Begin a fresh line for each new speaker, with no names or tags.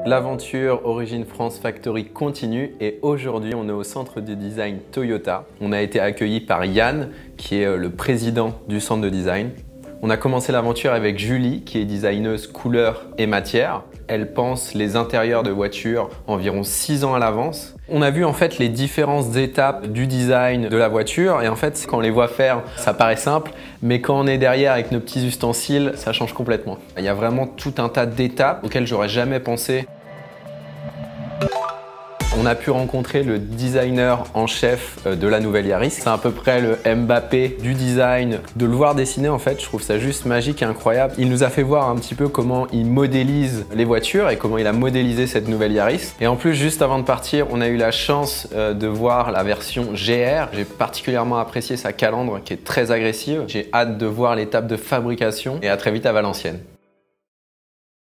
L'aventure Origin France Factory continue et aujourd'hui on est au centre de design Toyota. On a été accueilli par Yann qui est le président du centre de design. On a commencé l'aventure avec Julie qui est designeuse couleur et matière. Elle pense les intérieurs de voitures environ 6 ans à l'avance. On a vu en fait les différentes étapes du design de la voiture et en fait quand on les voit faire ça paraît simple mais quand on est derrière avec nos petits ustensiles ça change complètement. Il y a vraiment tout un tas d'étapes auxquelles j'aurais jamais pensé. On a pu rencontrer le designer en chef de la nouvelle Yaris. C'est à peu près le Mbappé du design. De le voir dessiner, en fait, je trouve ça juste magique et incroyable. Il nous a fait voir un petit peu comment il modélise les voitures et comment il a modélisé cette nouvelle Yaris. Et en plus, juste avant de partir, on a eu la chance de voir la version GR. J'ai particulièrement apprécié sa calandre qui est très agressive. J'ai hâte de voir l'étape de fabrication et à très vite à Valenciennes.